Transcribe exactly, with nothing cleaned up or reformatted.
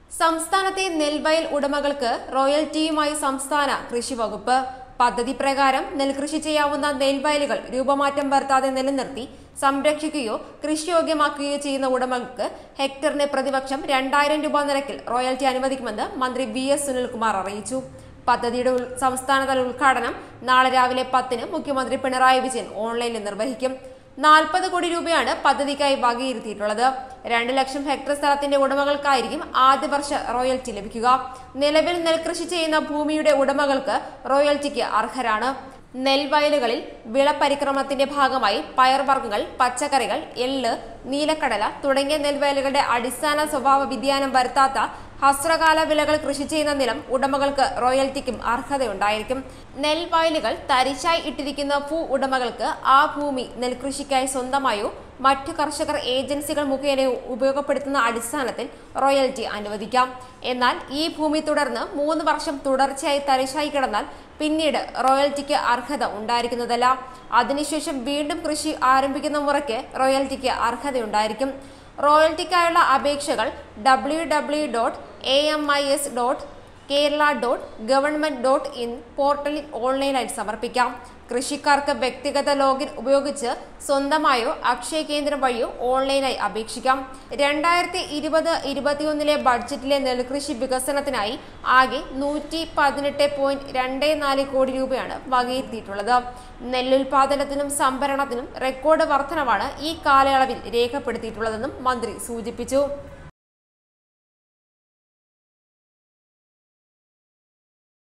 സംസ്ഥാനത്തെ നെൽവയൽ ഉടമകൾക്ക് റോയൽറ്റിയുമായി സംസ്ഥാന കൃഷി വകുപ്പ് പദ്ധതി പ്രകാരം നെൽകൃഷി ചെയ്യാവുന്ന നെൽവയലുകൾ രൂപമാറ്റം വരുത്താതെ നിലനിർത്തി സംരക്ഷിക്കുകയോ കൃഷിയോഗ്യമാക്കുകയോ ചെയ്യുന്ന ഉടമകൾക്ക് ഹെക്ടറിന് പ്രതിവർഷം രണ്ടായിരം രൂപ നിരക്കിൽ റോയൽറ്റി അനുവദിക്കുമെന്ന് മന്ത്രി വി എസ് സുനിൽകുമാർ അറിയിച്ചു. പദ്ധതിയുടെ സംസ്ഥാനതല ഉദ്ഘാടനം നാളെ രാവിലെ പത്തിന് മുഖ്യമന്ത്രി പിണറായി വിജയൻ ഓൺലൈനിൽ നിർവഹിക്കും. നാൽപ്പത് കോടി രൂപയാണ് പദ്ധതിക്കായി വകയിരുത്തിയിട്ടുള്ളത്. രണ്ട് ലക്ഷം ഹെക്ടർ സ്ഥലത്തിന്റെ ഉടമകൾക്കായിരിക്കും ആദ്യ വർഷ റോയൽറ്റി ലഭിക്കുക. നിലവിൽ നെൽകൃഷി ചെയ്യുന്ന ഭൂമിയുടെ ഉടമകൾക്ക് റോയൽറ്റിക്ക് അർഹരാണ്. നെൽവയലുകളിൽ വിളപരിക്രമത്തിന്റെ ഭാഗമായി പയർവർഗ്ഗങ്ങൾ, പച്ചക്കറികൾ, എള്ള്, നീലക്കടല തുടങ്ങിയ നെൽവയലുകളുടെ അടിസ്ഥാന സ്വഭാവ വ്യതിയാനം വരുത്താത്ത ഹ്രസ്വകാല വിളകൾ കൃഷി ചെയ്യുന്ന നിലം ഉടമകൾക്ക് റോയൽറ്റിക്കും അർഹതയുണ്ടായിരിക്കും. നെൽവയലുകൾ തരിശായി ഇട്ടിരിക്കുന്ന ഭൂ ഉടമകൾക്ക് ആ ഭൂമി നെൽകൃഷിക്കായി സ്വന്തമായോ മറ്റു കർഷകർ ഏജൻസികൾ മുഖേനയോ ഉപയോഗപ്പെടുത്തുന്ന അടിസ്ഥാനത്തിൽ റോയൽറ്റി അനുവദിക്കാം. എന്നാൽ ഈ ഭൂമി തുടർന്ന് മൂന്ന് വർഷം തുടർച്ചയായി തരിശായി കിടന്നാൽ പിന്നീട് റോയൽറ്റിക്ക് അർഹത ഉണ്ടായിരിക്കുന്നതല്ല. അതിനുശേഷം വീണ്ടും കൃഷി ആരംഭിക്കുന്ന മുറയ്ക്ക് റോയൽറ്റിക്ക് അർഹതയുണ്ടായിരിക്കും. റോയൽറ്റിക്കായുള്ള അപേക്ഷകൾ W W dot A M I S dot Kerala dot government dot in പോർട്ടലിൽ ഓൺലൈനായി സമർപ്പിക്കാം. കൃഷിക്കാർക്ക് വ്യക്തിഗത ലോഗിൻ ഉപയോഗിച്ച് സ്വന്തമായോ അക്ഷയ കേന്ദ്രം വഴിയോ ഓൺലൈനായി അപേക്ഷിക്കാം. രണ്ടായിരത്തി ഇരുപത് ഇരുപത്തിയൊന്നിലെ ബഡ്ജറ്റിലെ നെൽകൃഷി വികസനത്തിനായി ആകെ നൂറ്റി പതിനെട്ട് പോയിന്റ് രണ്ട് നാല് കോടി രൂപയാണ് വകയിരുത്തിയിട്ടുള്ളത്. നെല്ലുൽപാദനത്തിനും സംഭരണത്തിനും റെക്കോർഡ് വർധനവാണ് ഈ കാലയളവിൽ രേഖപ്പെടുത്തിയിട്ടുള്ളതെന്നും മന്ത്രി സൂചിപ്പിച്ചു.